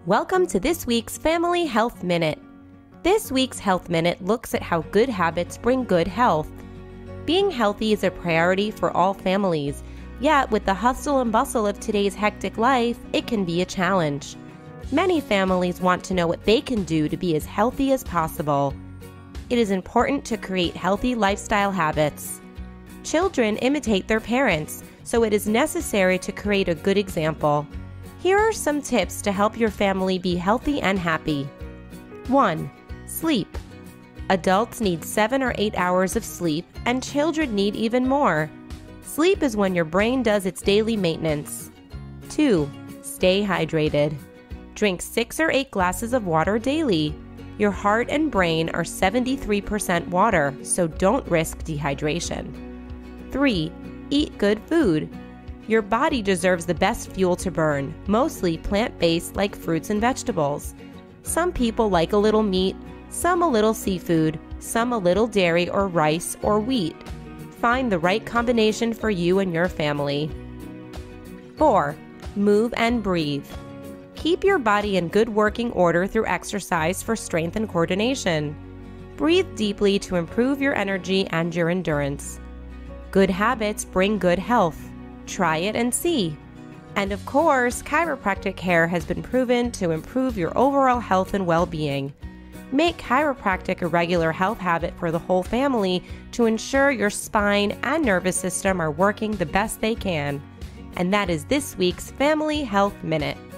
Welcome to this week's Family Health Minute. This week's Health Minute looks at how good habits bring good health. Being healthy is a priority for all families, yet with the hustle and bustle of today's hectic life, it can be a challenge. Many families want to know what they can do to be as healthy as possible. It is important to create healthy lifestyle habits. Children imitate their parents, so it is necessary to create a good example. Here are some tips to help your family be healthy and happy. 1. Sleep. Adults need 7 or 8 hours of sleep, and children need even more. Sleep is when your brain does its daily maintenance. 2. Stay hydrated. Drink 6 or 8 glasses of water daily. Your heart and brain are 73% water, so don't risk dehydration. 3. Eat good food. Your body deserves the best fuel to burn, mostly plant-based like fruits and vegetables. Some people like a little meat, some a little seafood, some a little dairy or rice or wheat. Find the right combination for you and your family. 4. Move and breathe. Keep your body in good working order through exercise for strength and coordination. Breathe deeply to improve your energy and your endurance. Good habits bring good health. Try it and see. And of course, chiropractic care has been proven to improve your overall health and well-being. Make chiropractic a regular health habit for the whole family to ensure your spine and nervous system are working the best they can. And that is this week's Family Health Minute.